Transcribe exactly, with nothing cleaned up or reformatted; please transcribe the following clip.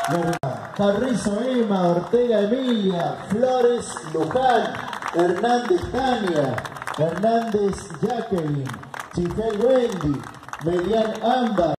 Carrizo Emma, Ortega Emilia, Flores Luján, Hernández Tania, Hernández Jacqueline, Chifel Wendy, Melián Ámbar.